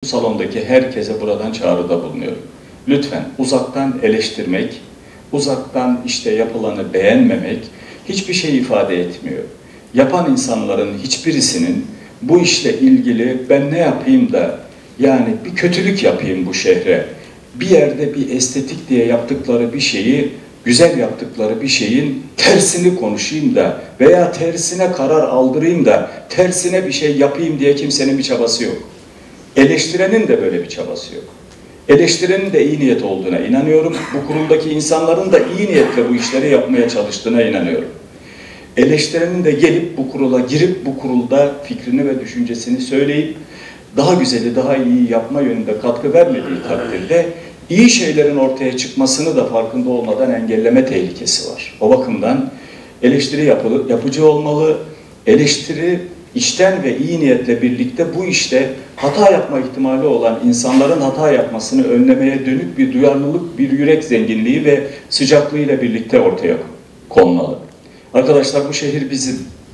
Bu salondaki herkese buradan çağrıda bulunuyorum. Lütfen uzaktan eleştirmek, uzaktan işte yapılanı beğenmemek hiçbir şey ifade etmiyor. Yapan insanların hiçbirisinin bu işle ilgili ben ne yapayım da yani bir kötülük yapayım bu şehre, bir yerde bir estetik diye yaptıkları bir şeyi, güzel yaptıkları bir şeyin tersini konuşayım da veya tersine karar aldırayım da tersine bir şey yapayım diye kimsenin bir çabası yok. Eleştirenin de böyle bir çabası yok. Eleştirenin de iyi niyet olduğuna inanıyorum. Bu kuruldaki insanların da iyi niyetle bu işleri yapmaya çalıştığına inanıyorum. Eleştirenin de gelip bu kurula girip bu kurulda fikrini ve düşüncesini söyleyip daha güzeli, daha iyi yapma yönünde katkı vermediği takdirde iyi şeylerin ortaya çıkmasını da farkında olmadan engelleme tehlikesi var. O bakımdan eleştiri yapıcı olmalı, eleştiri içten ve iyi niyetle birlikte bu işte hata yapma ihtimali olan insanların hata yapmasını önlemeye dönük bir duyarlılık, bir yürek zenginliği ve sıcaklığıyla birlikte ortaya konmalı. Arkadaşlar bu şehir bizim.